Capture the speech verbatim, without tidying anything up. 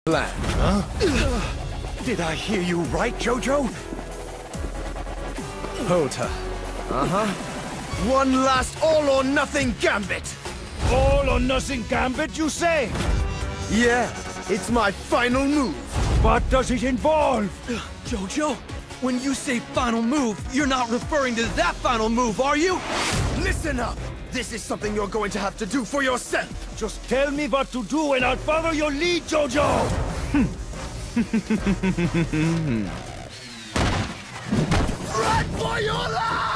Plan. Huh? Did I hear you right, Jojo? Hold her. Uh-huh. One last all-or-nothing gambit! All-or-nothing gambit, you say? Yeah, it's my final move. What does it involve? Jojo, when you say final move, you're not referring to that final move, are you? Listen up! This is something you're going to have to do for yourself! Just tell me what to do and I'll follow your lead, Jojo! Run for your life!